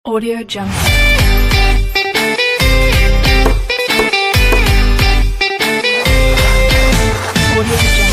Audio Jungle. Audio Jungle.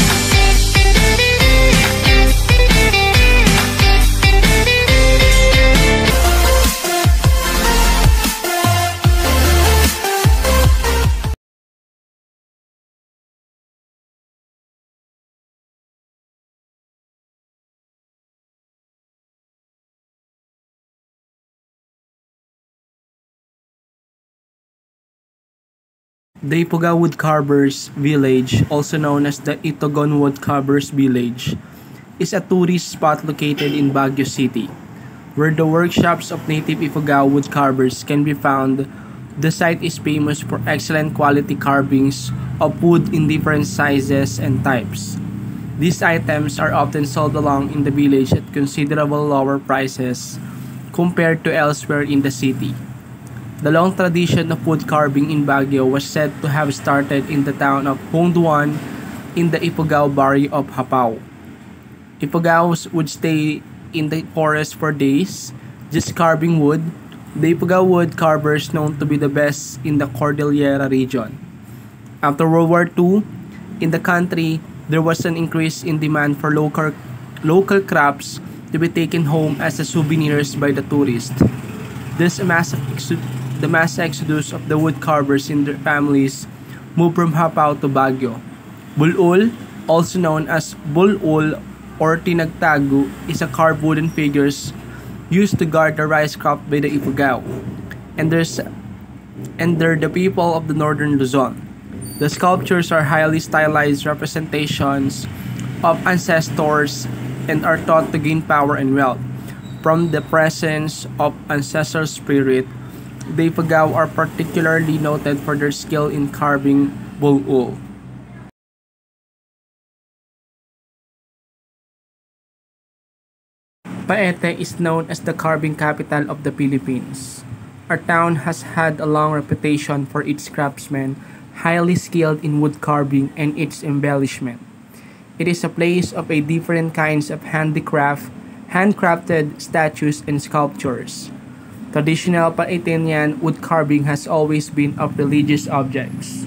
The Ipuga Woodcarvers Village, also known as the Itogon Woodcarvers Village, is a tourist spot located in Baguio City, where the workshops of native Ipuga woodcarvers can be found. The site is famous for excellent quality carvings of wood in different sizes and types. These items are often sold along in the village at considerable lower prices compared to elsewhere in the city. The long tradition of wood carving in Baguio was said to have started in the town of Hongduan in the Ifugao barrio of Hapao. Ifugaos would stay in the forest for days, just carving wood. The Ifugao wood carvers known to be the best in the Cordillera region. After World War II, in the country, there was an increase in demand for local crafts to be taken home as souvenirs by the tourists. The mass exodus of the wood carvers and their families moved from Hapao to Baguio. Bulul, also known as bulul or tinagtagu, is a carved wooden figures used to guard the rice crop by the Ifugao, and they're the people of the northern Luzon. The sculptures are highly stylized representations of ancestors and are thought to gain power and wealth from the presence of ancestral spirit. The Ifugao are particularly noted for their skill in carving bulul. Paete is known as the carving capital of the Philippines. Our town has had a long reputation for its craftsmen, highly skilled in wood carving and its embellishment. It is a place of a different kinds of handcrafted statues and sculptures. Traditional Paeteñan wood carving has always been of religious objects.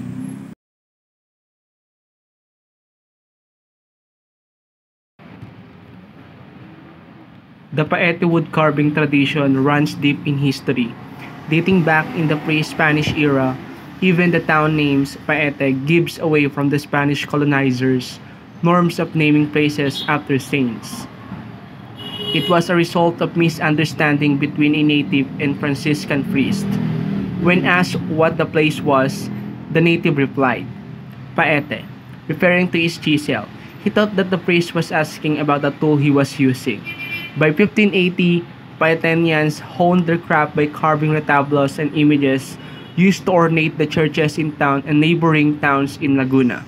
The Paete wood carving tradition runs deep in history. Dating back in the pre-Spanish era, even the town names Paete gives away from the Spanish colonizers' norms of naming places after saints. It was a result of misunderstanding between a native and Franciscan priest. When asked what the place was, the native replied, Paete, referring to his chisel. He thought that the priest was asking about the tool he was using. By 1580, Paeteñans honed their craft by carving retablos and images used to ornate the churches in town and neighboring towns in Laguna.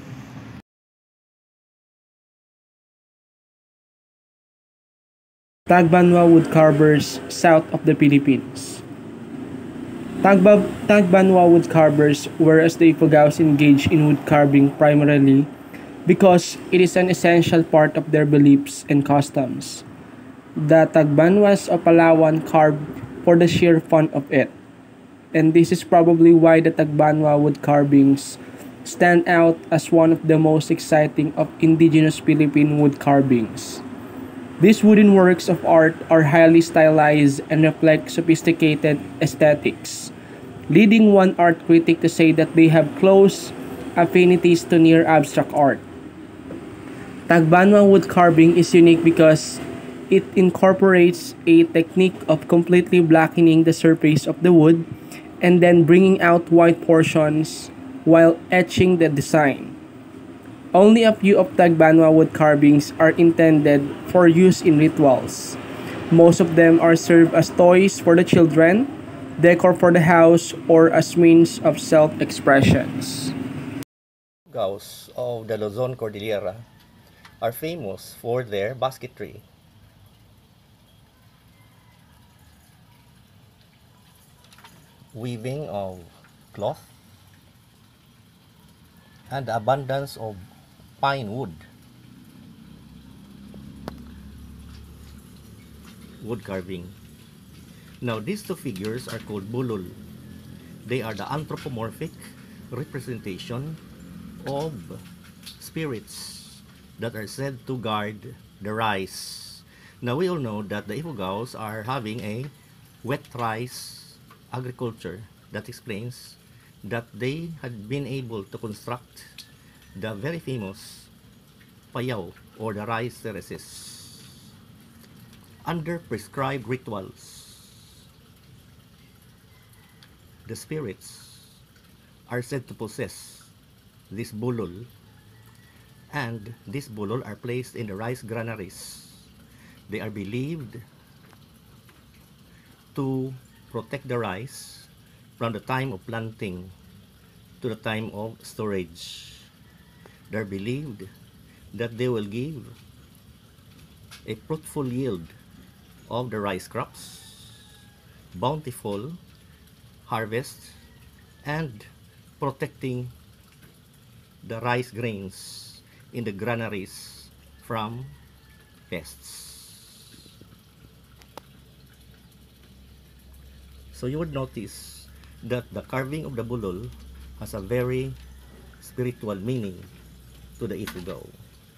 Tagbanwa woodcarvers south of the Philippines. Tagbanwa woodcarvers were as the Ifugaos engaged in wood carving primarily because it is an essential part of their beliefs and customs. The Tagbanwas of Palawan carved for the sheer fun of it, and this is probably why the Tagbanwa wood carvings stand out as one of the most exciting of indigenous Philippine wood carvings. These wooden works of art are highly stylized and reflect sophisticated aesthetics, leading one art critic to say that they have close affinities to near abstract art. Tagbanwa wood carving is unique because it incorporates a technique of completely blackening the surface of the wood and then bringing out white portions while etching the design. Only a few of Tagbanwa wood carvings are intended for use in rituals. Most of them are served as toys for the children, decor for the house, or as means of self-expressions. Gaos of the Luzon Cordillera are famous for their basketry. Weaving of cloth and the abundance of pine wood. Wood carving. Now, these two figures are called bulol. They are the anthropomorphic representation of spirits that are said to guard the rice. Now, we all know that the Ifugaos are having a wet rice agriculture. That explains that they had been able to construct the very famous payaw or the rice terraces under prescribed rituals. The spirits are said to possess this bulol, and these bulol are placed in the rice granaries. They are believed to protect the rice from the time of planting to the time of storage. They are believed that they will give a fruitful yield of the rice crops, bountiful harvest, and protecting the rice grains in the granaries from pests. So you would notice that the carving of the bulol has a very spiritual meaning to the Ifugao.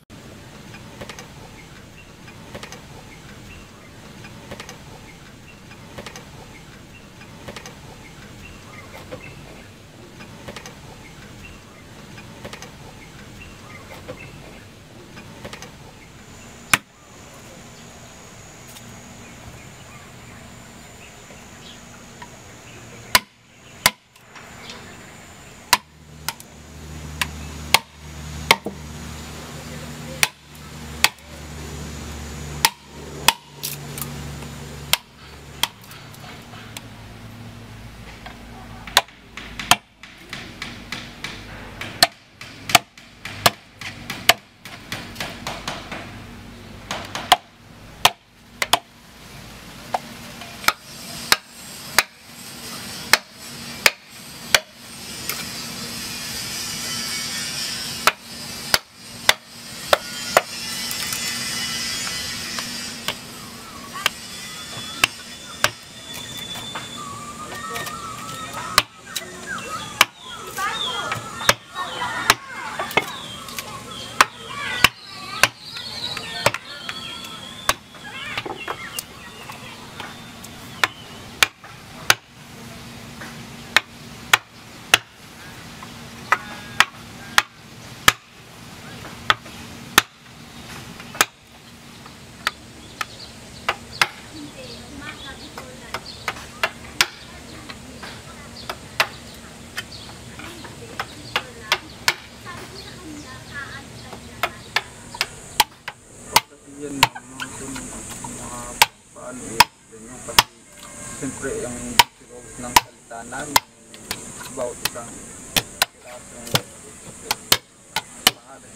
Yan mga tunog, mga paano din yung pati siyempre yung siguro ng salita namin about isang pirasong pangalan.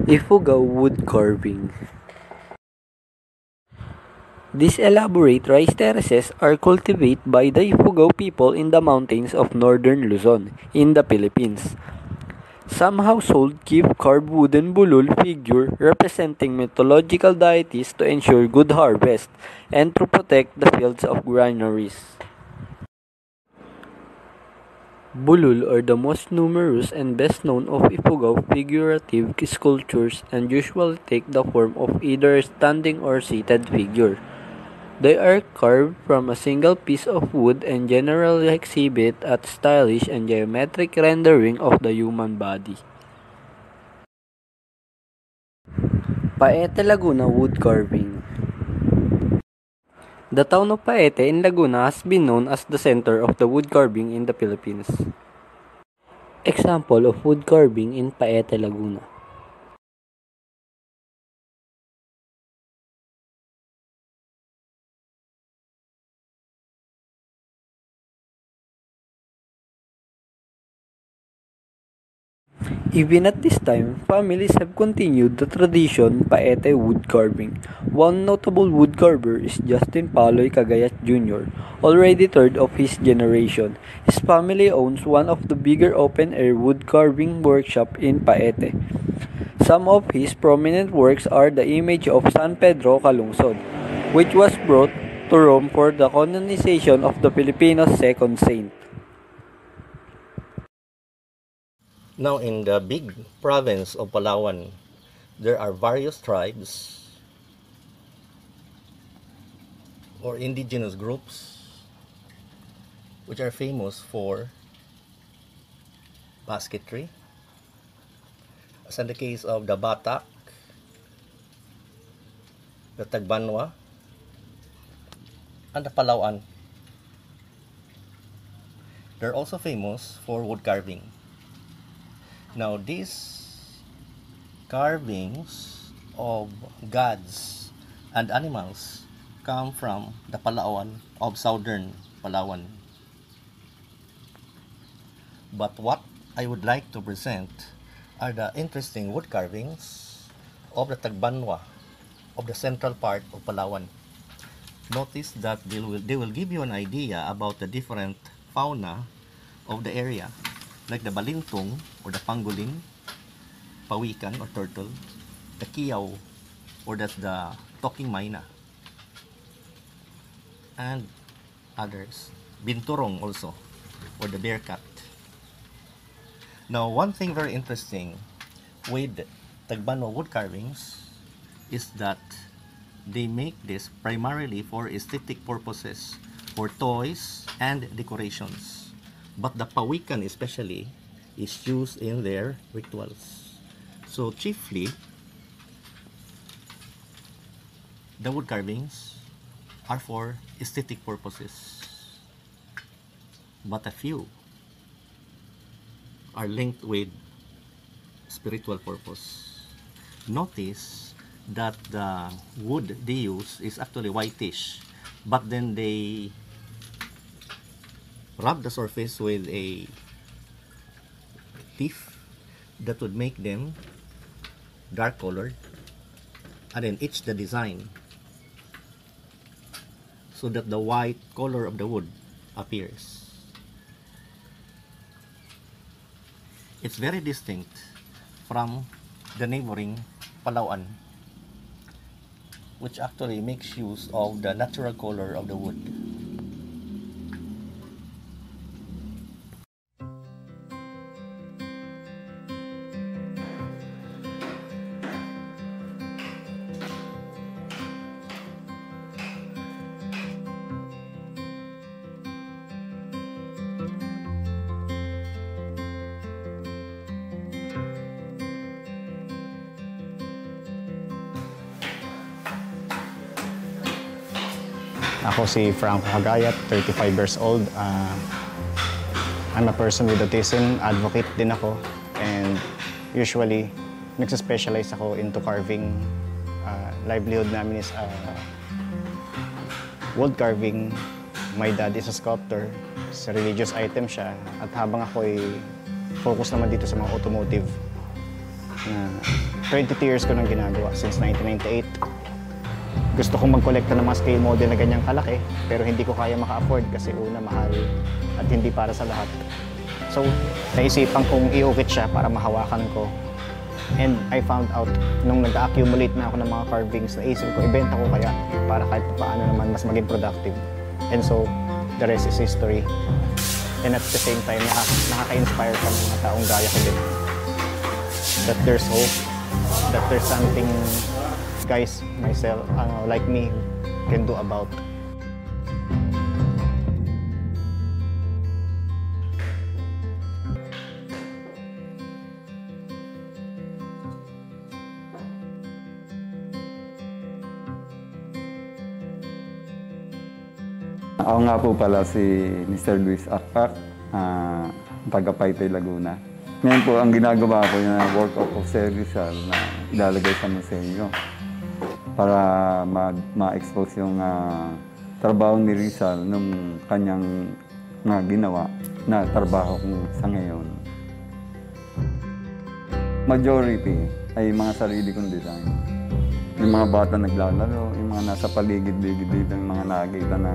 Ifugao wood carving. These elaborate rice terraces are cultivated by the Ifugao people in the mountains of northern Luzon, in the Philippines. Some households keep carved wooden bulul figure representing mythological deities to ensure good harvest and to protect the fields of granaries. Bulul are the most numerous and best known of Ifugao figurative sculptures and usually take the form of either a standing or seated figure. They are carved from a single piece of wood and generally exhibit a stylish and geometric rendering of the human body. Paete, Laguna wood carving. The town of Paete in Laguna has been known as the center of the wood carving in the Philippines. Example of wood carving in Paete, Laguna. Even at this time, families have continued the tradition Paete wood carving. One notable wood carver is Justin Paloy Cagayat Jr., already third of his generation. His family owns one of the bigger open-air wood carving workshop in Paete. Some of his prominent works are the image of San Pedro Calungsod, which was brought to Rome for the canonization of the Filipinos' second saint. Now, in the big province of Palawan, there are various tribes or indigenous groups which are famous for basketry. As in the case of the Batak, the Tagbanwa, and the Palawan. They're also famous for wood carving. Now, these carvings of gods and animals come from the Palawan of southern Palawan. But what I would like to present are the interesting wood carvings of the Tagbanwa of the central part of Palawan. Notice that they will give you an idea about the different fauna of the area, like the balintong or the pangolin, pawikan or turtle, the kiyaw or that's the talking myna, and others, binturong also or the bear cat. Now, one thing very interesting with Tagbanwa wood carvings is that they make this primarily for aesthetic purposes, for toys and decorations. But the pawikan especially is used in their rituals. So chiefly, the wood carvings are for aesthetic purposes. But a few are linked with spiritual purpose. Notice that the wood they use is actually whitish, but then they rub the surface with a leaf that would make them dark colored, and then etch the design so that the white color of the wood appears. It's very distinct from the neighboring Palawan, which actually makes use of the natural color of the wood. Ako si Franco Hagayat, 35 years old. I'm a person with autism, advocate din ako. And usually, nagsa-specialize ako into carving. Livelihood namin is wood carving. My dad is a sculptor. Sa religious item siya. At habang ako ay focus naman dito sa mga automotive na 22 years ko nang ginagawa since 1998. Gusto kong magkolekta ng mga scale model na ganyang kalaki, pero hindi ko kaya maka-afford kasi una, mahal at hindi para sa lahat. So, naisipan kong i-ukit siya para mahawakan ko. And I found out, nung nag-accumulate na ako ng mga carvings, naisip ko, ibenta ko kaya para kahit paano naman mas maging productive. And so, the rest is history. And at the same time, nakaka-inspire ka ng mga taong gaya ko din. That there's hope, that there's something guys, myself, like me, can do about. Ako nga po pala si Mr. Luis Akpak, taga Paitay, Laguna. Ngayon po, ang ginagawa ko yung work of service na ilalagay sa museo para ma-expose yung trabaho ni Rizal nung kanyang ginawa na trabaho ko sa ngayon. Majority ay mga sarili kong design. Yung mga bata naglalaro, yung mga nasa paligid-ligid dito, yung mga nakikita na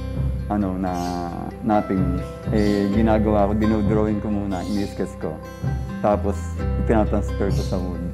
natin, ginagawa ko, dinodrawing ko muna, ini-sketch ko. Tapos, ipinatransfer ko sa wood.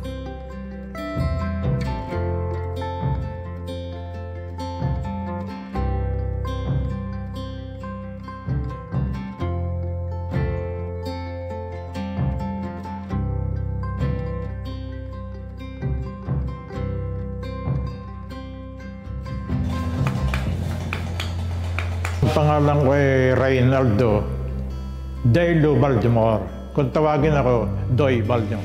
Pangalan ko ay Reynaldo Dailo Baldemor. Kung tawagin ako, Doy Baldemor.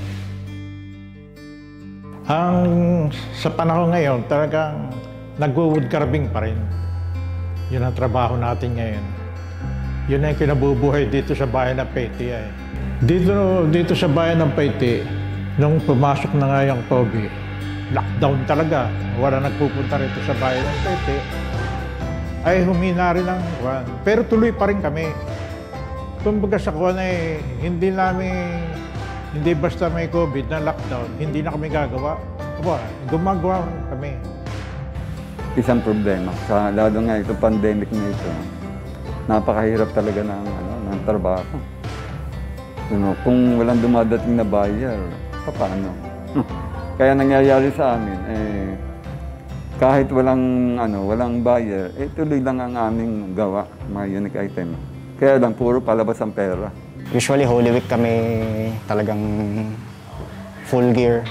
Sa panahon ngayon, talagang nag-wood carving pa rin. Yun ang trabaho natin ngayon. Yun ang kinabubuhay dito sa bayan ng Paiti. Dito sa bayan ng Paiti, nung pumasok na nga yung COVID, lockdown talaga. Wala nagpupunta rito sa bayan ng Paiti. Ay humina rin ang kuwan. Pero tuloy pa rin kami. Kumbaga sa kuwan ay hindi basta may COVID na lockdown, hindi na kami gagawa. Gumagawa kami. Isang problema, lalo nga itong pandemic na ito, napakahirap talaga ng trabaho. Kung walang dumadating na buyer, paano? Kaya nangyayari sa amin, kahit walang buyer, tuloy lang ang aming gawa, mga unique item. Kaya lang, puro palabas ang pera. Usually, Holy Week kami talagang full gear.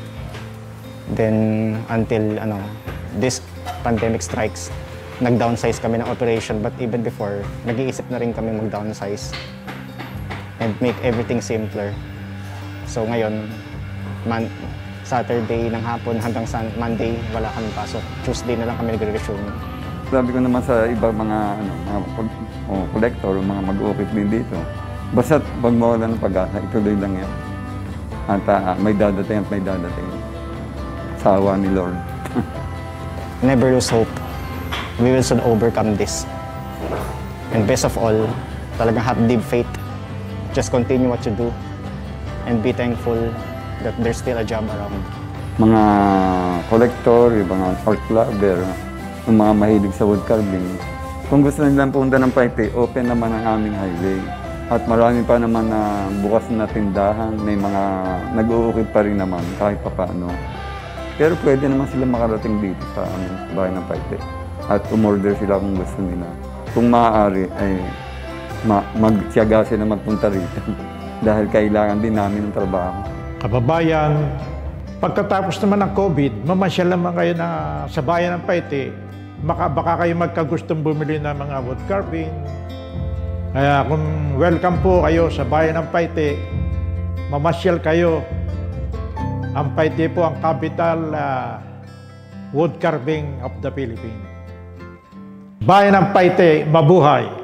Then, until this pandemic strikes, nag-downsize kami ng operation. But even before, nag-iisip na rin kami mag-downsize and make everything simpler. So ngayon, Saturday ng hapon hanggang Monday, wala kami pasok. Tuesday na lang kami nagre-resume. Sabi ko naman sa iba mga collector, mga mag-ukit din dito, basta't pag mawala ng pag-asa, ituloy lang yan. At may dadating at may dadating. Sa awa ni Lord. Never lose hope. We will soon overcome this. And best of all, talagang have deep faith. Just continue what you do and be thankful that there's still a job around. Mga collector, yung mga art lover, yung mga mahilig sa wood carving, kung gusto nilang punta ng Paiti, open naman ang aming highway. At marami pa naman na bukas na tindahan, may mga nag-uukit pa rin naman kahit pa paano. Pero pwede naman sila makarating dito sa bahay ng Paiti. At umorder sila kung gusto nila. Kung maaari, ay magtiyaga sila magpunta rito. Dahil kailangan din namin ng trabaho. Kababayan, pagkatapos naman ng COVID, mamasyal naman kayo sa bayan ng Paiti. Baka kayo magkagustong bumili ng mga wood carving. Kaya kung welcome po kayo sa bayan ng Paiti, mamasyal kayo. Ang Paiti po ang capital wood carving of the Philippines. Bayan ng Paiti, mabuhay!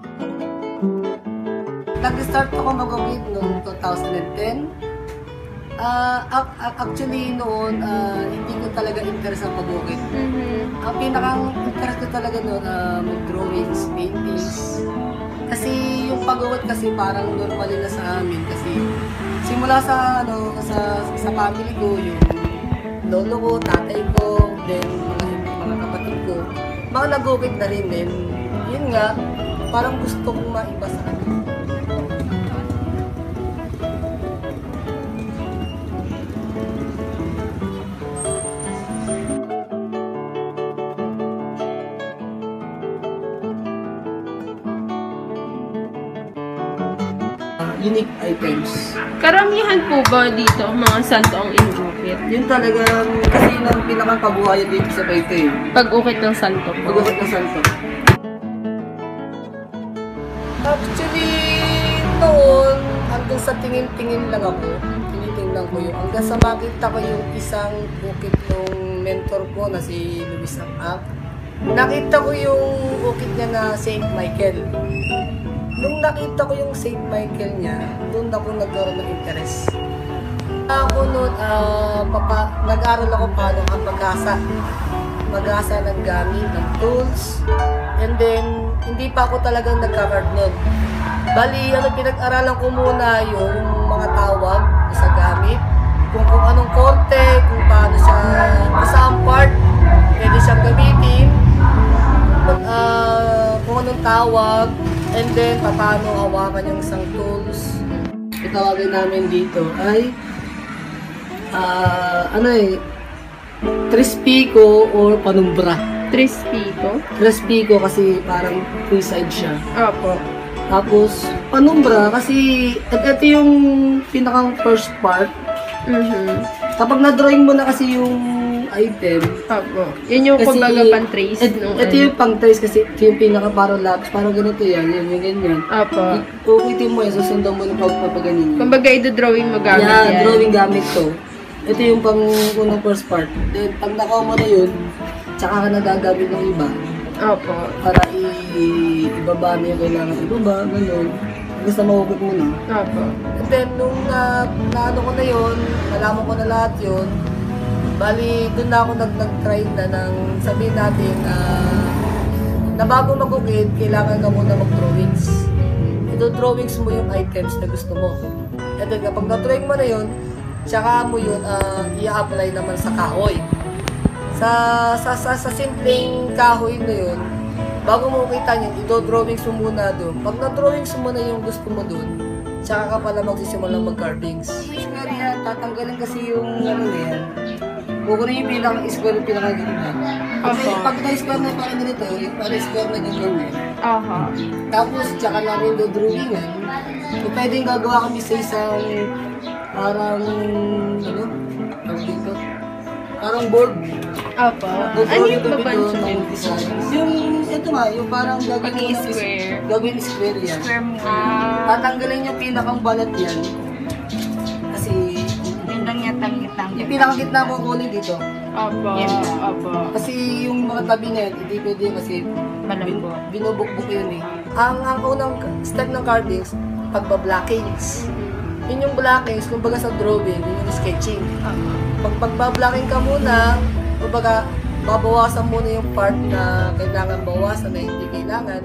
Nag-start ako mag-ukit noong 2010. Actually noon, hindi ko talaga interest ang pag-ukit. Ang pinakang interest ko talaga noon, mag-drawings, paintings. Kasi yung pag-ukit kasi parang normal na sa amin. Kasi simula sa family ko, yung lolo ko, tatay ko, then mga kapatid ko, mga nag-ukit na rin. Then, yun nga, parang gusto kong maiba sa kanila. Unique items. Karamihan po ba dito mga santo ang inukit? Yun talagang kasi yun ang pinakang kabuhayan dito sa Paite. Pag-ukit ng santo po. Pag-ukit ng santo. Actually, noon, hanggang sa tingin-tingin lang ako. Tinitingnan ko yung hanggang sa makita ko yung isang ukit ng mentor ko na si Luis Ang. Nakita ko yung ukit niya na Saint Michael. Nung nakita ko yung St. Michael niya, doon ako nagkaroon ng interest. Ako noon, nag-aral ako paano ang mag-asa ng gamit, ng tools. And then, hindi pa ako talagang nagka-card noon. Bali, pinag-aralan ko muna yung mga tawag sa gamit, kung anong korte, kung paano siya, saan part, pwede siyang gamitin, kung anong tawag, and then, paano hawakan yung isang tools. Itawagin namin dito ay, Trispico or panumbra. Trispico? Trispico kasi parang three-side siya. Opo. Tapos, panumbra kasi, ito yung pinakang first part. Kapag na-drawing mo na kasi yung item. Opo. Yun yung kumbaga pang-trace. Ito yung pang-trace kasi ito yung pinaka parang lapis. Parang ganito yan. Yan, ganyan. Opo. Kukuitin mo yan. Susundan mo ng pagpapaganin. Kumbaga ito-drawing mo gamit yan. Drawing gamit to. Ito yung unang first part. Then, pag nakuha mo na yun, tsaka ka nagagamit ng iba. Opo. Para ibaba mo yung kailangan ibaba. Ganun. Basta mawukot mo na. Opo. And then, nung naano ko na yun, nalaman ko na lahat yun, bali, doon na ako nag-try na ng sabihin natin na bago mag-ukit, kailangan ka muna mag-drawings. Ito-drawings mo yung items na gusto mo. And then kapag na-drawing mo na yun, tsaka mo yun i-apply naman sa kahoy. Sa simpleng kahoy na yun, bago mo kita yun, ito-drawings mo muna doon. Pag na-drawings mo na yung gusto mo doon, tsaka ka pala magsisimulang mag-carvings. Tatanggalin kasi yung yan. Kukunin yung pinaka-square yung pinaka-ganyan. Kasi pag na-square na parang ganito, yung parang-square na ganyan. Tapos, tsaka namin do-drawingan. So, pwedeng gagawa kami sa isang parang, dito? Parang board. Opo. Ano yung babancho din? Ito nga, yung parang gagawin square. Gagawin square yan. Square mo. Tatanggalin yung pinakang balat yan. Kasi, yung pinakagitna mo kunin dito. Opo. Opo. Kasi yung mga tabi na yun, hindi pwede kasi binubukbuk yun eh. Ang unang step ng carvings, pagbablockings. Yun yung blockings, kumbaga sa drawing, yun yung sketching. Pag pagbablocking ka muna, kumbaga babawasan muna yung part na kailangan bawasan na hindi kailangan.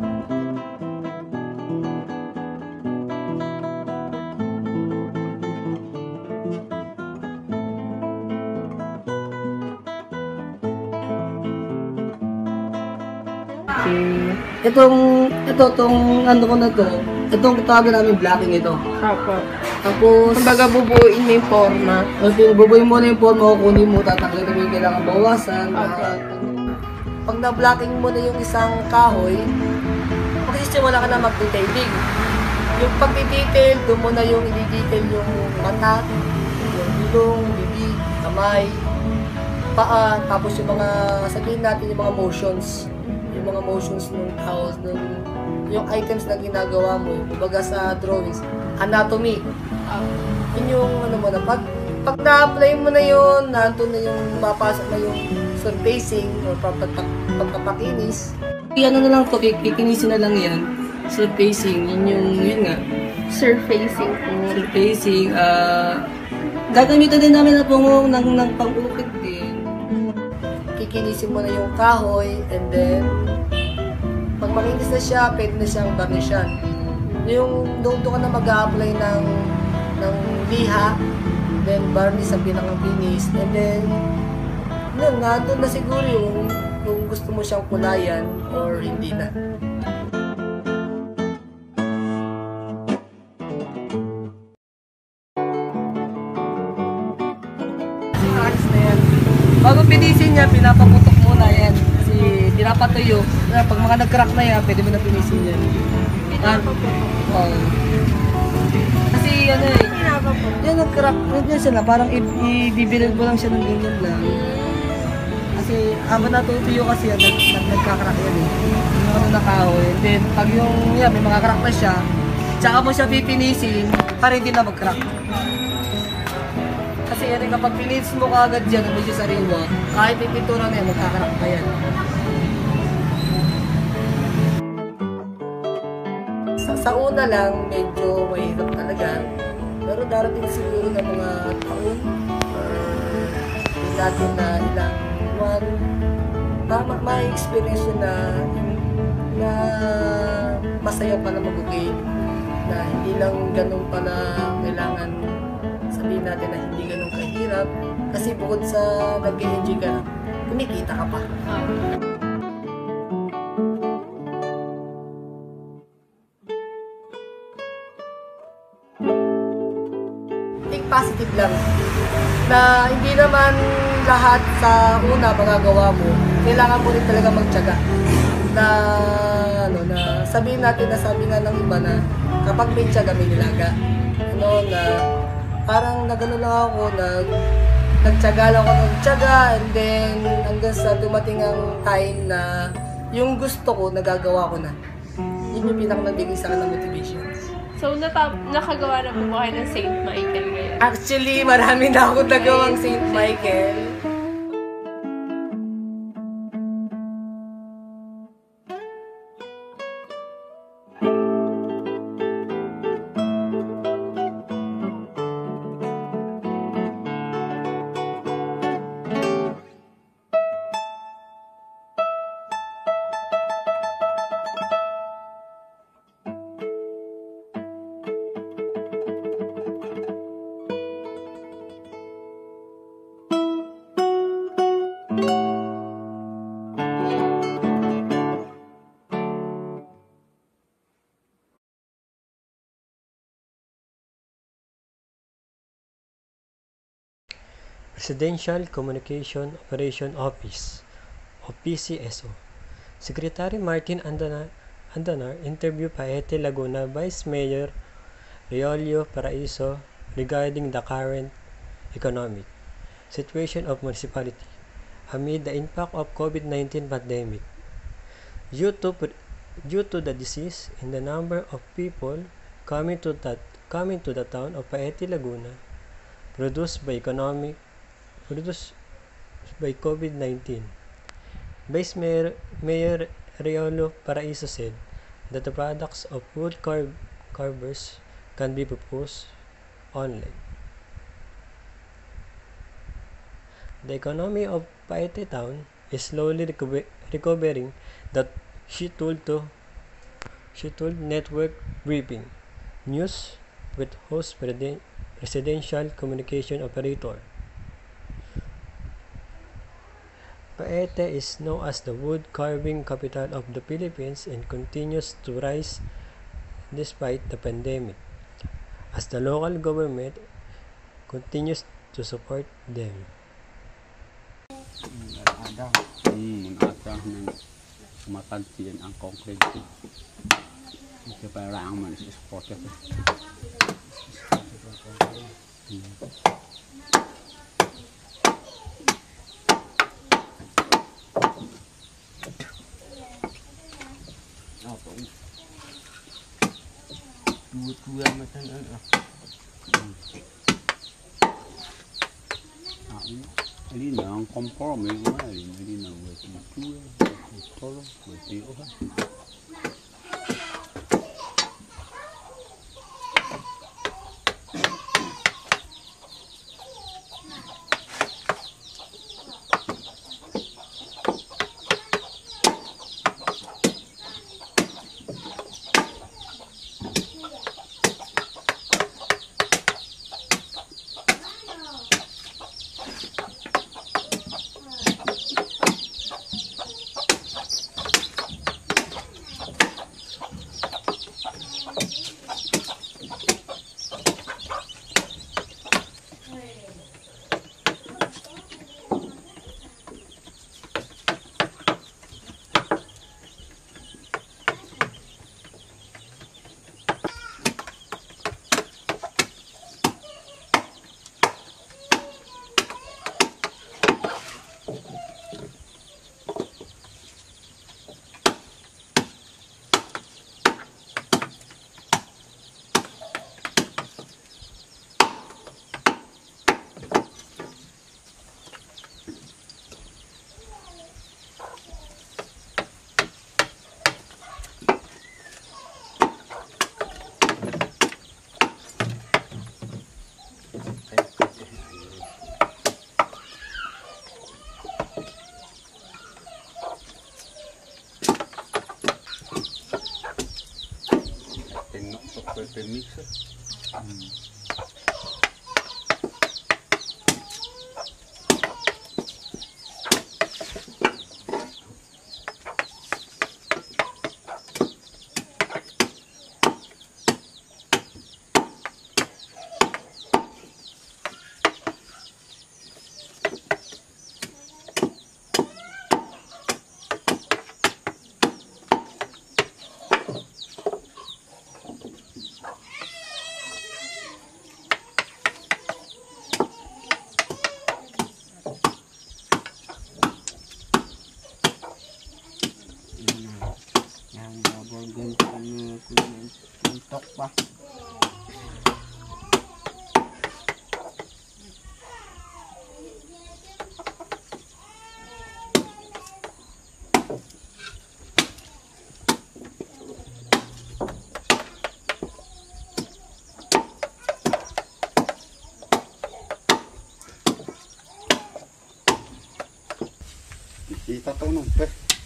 Itong ano ko na to, itong tawagan namin blocking ito. Opo. Tapos, kumbaga bubuuin mo yung forma. Bubuuin mo na yung forma, kukunin mo, tatanggalin mo yung kailangan bawasan. Pag na-blocking mo na yung isang kahoy, magsisimula ka na mag-detailing. Yung pag-detail, doon mo na yung i-detail yung mata, yung ilong, bibig, kamay, paa, tapos yung mga, sabihin natin yung mga motions. Yung mga motions ng house, yung items na ginagawa mo, kumbaga sa drawings, anatomy. Yun yung ano mo na, pag na-apply mo na yun, nandun na yung mapasok na yung surfacing or pagpapakinis. Ano na lang to, kikinisin na lang yan. Surfacing, yun nga. Surfacing po. Surfacing, Gagamitan din namin na pungong ng pang-ukit din. Kikinisin mo na yung kahoy, and then, pag makinis na siya, pwede na siyang barnisyan. Yung doon ka na mag-a-apply ng liha, then varnish ang pinakang finish, and then, yun, nandun na siguro yung kung gusto mo siyang kulayan or hindi na. Bago pinisin niya, pinapaputok muna yan. Kasi pinapatuyo. Pag mga nag-crack na yan, pwede mo na pinisin yan. Pinapaputok? Oo. Kasi ano eh, yan nag-crack. Yan sila, parang ibibilid mo lang siya ng ganyan lang. Kasi habang natutuyo kasi yan, nagka-crack yan eh. Yung ano na kahoy. And then, pag yung yan, may mga crack na siya, tsaka mo siya pipinisin, para hindi na mag-crack. Kasi yan, kapag pinilis mo kaagad dyan, medyo sariwa, kahit yung pintura na yan, magkakarak pa yan. Sa una lang, medyo mahirap talaga. Pero darating siguro na mga taon, or natin na ilang buwan, may experience na masaya pala mag-okay. Na hindi lang ganun pala kailangan sabihin natin na hindi ganun kahirap kasi bukod sa nag-enjoy ka, kumikita ka pa. Think positive lang na hindi naman lahat sa una magagawa mo, kailangan mo rin talaga magtiyaga na sabihin natin na sabi nga ng iba na kapag may tiyaga may nilaga, na parang nagano lang ako, nagtiyaga lang ako ng tiyaga, and then hanggang sa dumating ang time na yung gusto ko, nagagawa ko na. Yun yung pinaka-nagbigay sa akin ng motivation. So, nakagawa na po ba kayo ng St. Michael ngayon? Actually, marami na ako nagawang St. Michael. Presidential Communication Operation Office o PCSO. Secretary Martin Andanar interview Paete Laguna Vice Mayor Reolio Paraiso regarding the current economic situation of municipality amid the impact of COVID-19 pandemic. Due to the disease and the number of people coming to the town of Paete Laguna produced by COVID-19. Vice Mayor Reolo Paraiso said that the products of wood carvers can be proposed online. The economy of Paete town is slowly recovering, that she told Network Briefing News with host Presidential Communication Operator. Paete is known as the wood carving capital of the Philippines and continues to rise despite the pandemic, as the local government continues to support them. Mapansin ang concrete. Ito parang man sa sport ito. Dua macam mana? Ini nang kompor memang ini nang buat itu, tolong buat itu kan. Pwede mix. Untuk pa. Kita tahu numpeh.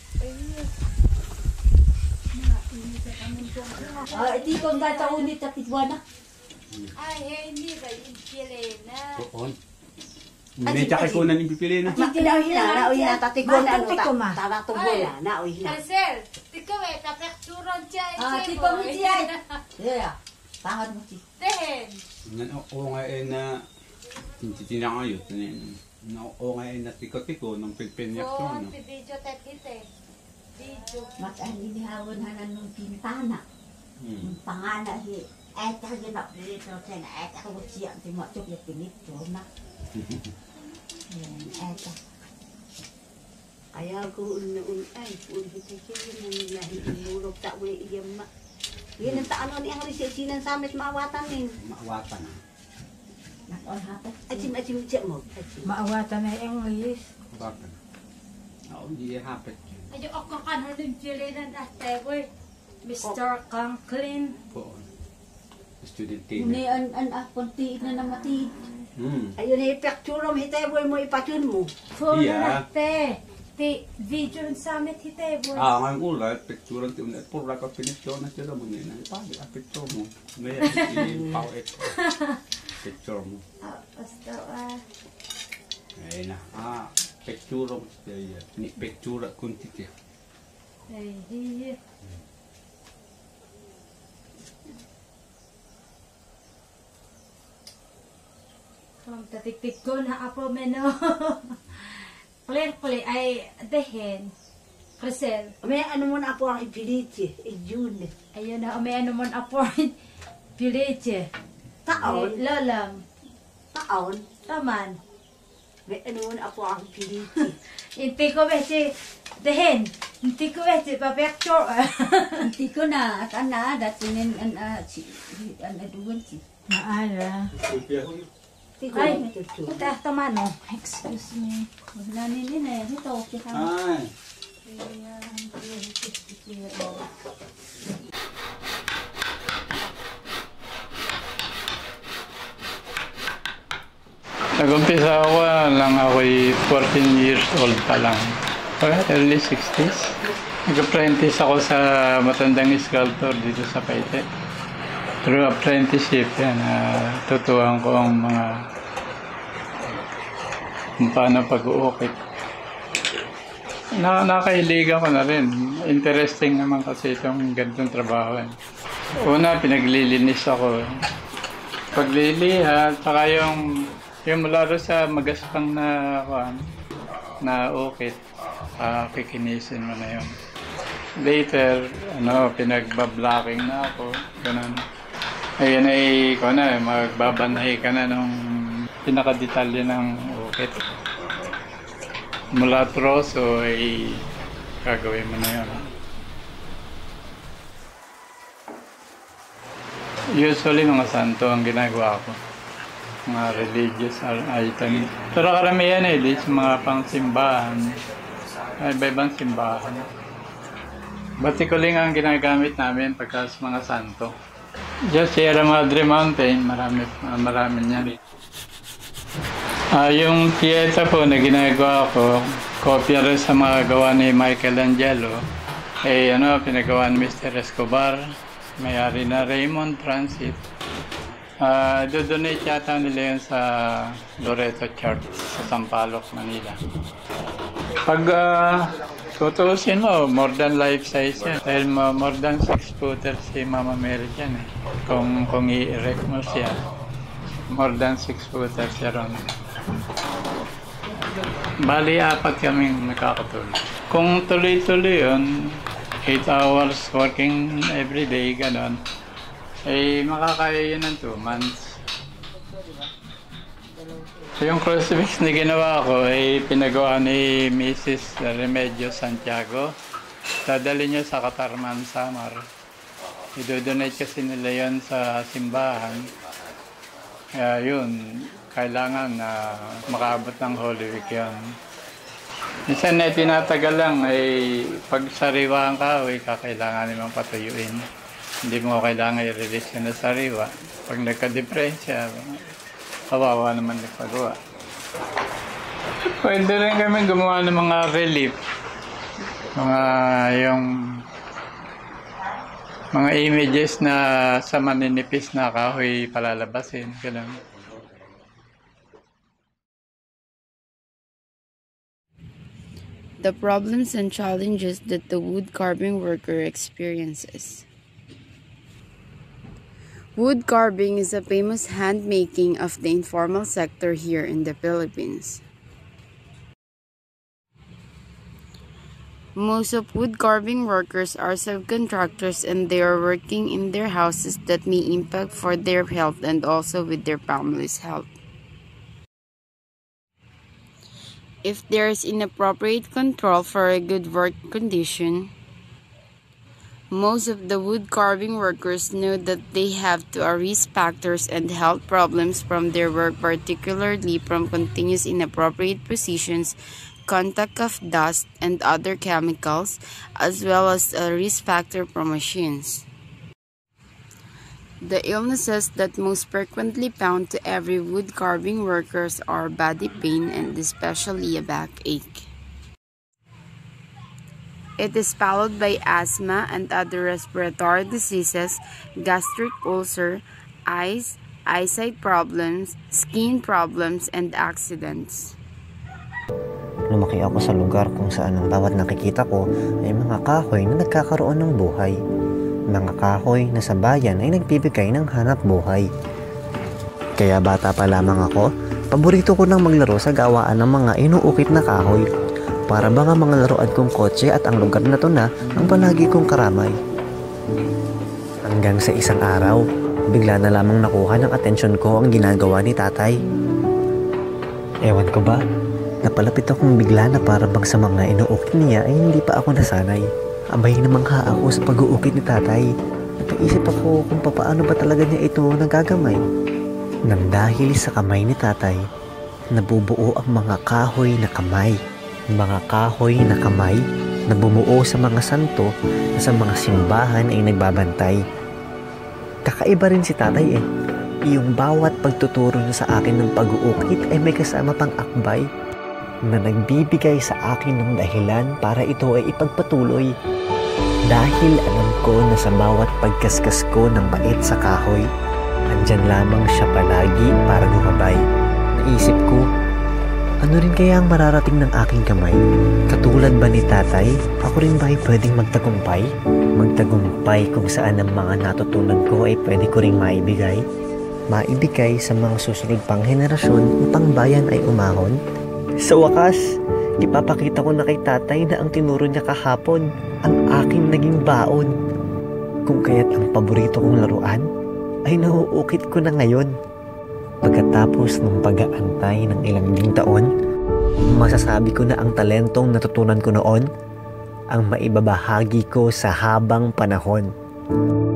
Hindi ko nga taon ni Tapitwana. Ay, hindi ba yung pili na? Doon. May tsaka ko na pipili na. Hindi na uwi na, tatikon na, taratong bola, na uwi na. Sir, tikaw eh, tapekturon siya. Tikaw mo siya. Yeah, pangat mo siya. Dehen. Oo nga eh na, tinangayot na yun. Oo nga eh na tiko-tiko ng pilpinyak ko. Oo, si video tepite. Video. Mas ang inihawon hanan ng pintana. Pangana si eta gina dito sa na eta ko siya ang timotok ya pinito na. Eta. Kaya ko ay ulit siya yung lahi inulog ta uli iyam ma. Yan ang taano ni ang resesinan samit maawatan nin. Maawatan. Nakon hapon. Achim siya mo. Maawatan na yung English. Bakit? Oo, hindi hapit. Ayo ako kan ng pili na dati boy. Mr. Conklin. Po. Student team. Ni an konti na namati. Ayun ay picture mo hiteboy mo ipatun mo. Phone na te. Ti video summit hiteboy. Ngayon ulat picture ti ulit pura ka pinicture na sila mo nina. Pagi a picture mo. Ngayon pau it. Picture mo. Basta Ay na. Picture mo siya. Ni picture kunti siya. Ay hiye. Tatik-tik ko na apo meno. Play ay dehen. Krisel. May ano mo na apo ang ipiliti. June. Ayun na, may ano mo na apo piliti. Taon. Lalam. Taon. Taman. May ano mo na apo ang ipiliti. Hindi ko besi dehen. Hindi ko besi pa-picture. Hindi ko na. At ana, datinin an aduan si. Maala. Ay, utah teman oh. Excuse me. Nanin na yan. Ito, kita. Ay. Nag-umpisa ako lang ako'y 14 years old pa lang. Early 60s. Nag-apprentice ako sa matandang sculptor dito sa Paite. Through apprenticeship, yan, tuturuan ko ang mga kung paano pag-uukit. Nakahiligan ko na rin. Interesting naman kasi itong ganitong trabaho. Una, pinaglilinis ako. Pagliliha, saka yung mula rin sa magaspang na ukit, kikinisin mo na yun. Later, pinagbablocking na ako. Ganun. Ayun ay, magbabanhay ka na nung pinakadetalye ng ukit. Mula troso ay gagawin mo na yun. Usually mga santo ang ginagawa ko. Mga religious item. Pero karamihan sa mga pang-simbahan. Iba-ibang simbahan. Batikuling ang ginagamit namin pagka sa mga santo. Just Sierra Madre Mountain, marami niyan. Yung pieta po na ginagawa ko, kopya rin sa mga gawa ni Michelangelo. Pinagawa ni Mr. Escobar. may-ari na Raymond Transit. Dodonate yata nila yun sa Loreto Church sa Sampaloc, Manila. Pag tutuusin mo, more than life size yan. Dahil more than 6 footer si Mama Mary dyan eh. Kung i-erect mo siya, more than 6 footer siya ron. Bali, 4 kaming nakakatulog. Kung tuloy-tuloy yun, 8 hours working every day, gano'n, eh makakaya yun ng 2 months. So, yung crucifix na ginawa ko ay pinagawa ni Mrs. Remedio Santiago. Dadali niya sa Katarman, Samar. I-donate kasi nila yun sa simbahan. Kaya yun, kailangan na makaabot ng Holy Week yun. Minsan na tinatagal lang ay pag sariwa ang kahoy, kakailangan naman patuyuin. Hindi mo kailangan i-release yun na sariwa. Pag nagka-depresya, kawawa naman nagpagawa. Pwede rin kami gumawa ng mga relief. Mga images na sa maninipis na kahoy palalabasin. Ganun. The problems and challenges that the wood carving worker experiences. Wood carving is a famous hand making of the informal sector here in the Philippines. Most of wood carving workers are subcontractors and they are working in their houses that may impact for their health and also with their family's health. If there is inappropriate control for a good work condition, most of the wood carving workers know that they have to risk factors and health problems from their work, particularly from continuous inappropriate positions, contact of dust and other chemicals, as well as a risk factor from machines. The illnesses that most frequently found to every wood carving workers are body pain and especially a backache. It is followed by asthma and other respiratory diseases, gastric ulcer, eyesight problems, skin problems, and accidents. Lumaki ako sa lugar kung saan ang bawat nakikita ko ay mga kahoy na nagkakaroon ng buhay. Mga kahoy na sa bayan ay nagbibigay ng hanap buhay. Kaya bata pa lamang ako, paborito ko nang maglaro sa gawaan ng mga inuukit na kahoy. Para bang ang mga laruan kong kotse at ang lugar na to na ang palagi kong karamay. Hanggang sa isang araw, bigla na lamang nakuha ng atensyon ko ang ginagawa ni tatay. Ewan ko ba, napalapit akong bigla na para bang sa mga inuukit niya ay hindi pa ako nasanay. Abay namangha ako sa pag-uukit ni tatay. Napaisip ako kung paano ba talaga niya ito nagagamay. Nang dahil sa kamay ni tatay, nabubuo ang mga kahoy na kamay. Mga kahoy na kamay na bumuo sa mga santo na sa mga simbahan ay nagbabantay. Kakaiba rin si tatay eh. Yung bawat pagtuturo niya sa akin ng pag-uukit ay may kasama pang akbay na nagbibigay sa akin ng dahilan para ito ay ipagpatuloy. Dahil alam ko na sa bawat pagkaskas ko ng bait sa kahoy, andyan lamang siya palagi para gumabay. Naisip ko, ano rin kaya ang mararating ng aking kamay? Katulad ba ni tatay, ako rin ba ay pwedeng magtagumpay? Magtagumpay kung saan ang mga natutunan ko ay pwede ko ring maibigay? Maibigay sa mga susunod pang henerasyon upang bayan ay umahon? Sa wakas, ipapakita ko na kay tatay na ang tinuro niya kahapon ang aking naging baon. Kung kaya't ang paborito kong laruan ay nauukit ko na ngayon. Pagkatapos ng pag-aantay ng ilang ding taon, masasabi ko na ang talentong natutunan ko noon ang maibabahagi ko sa habang panahon.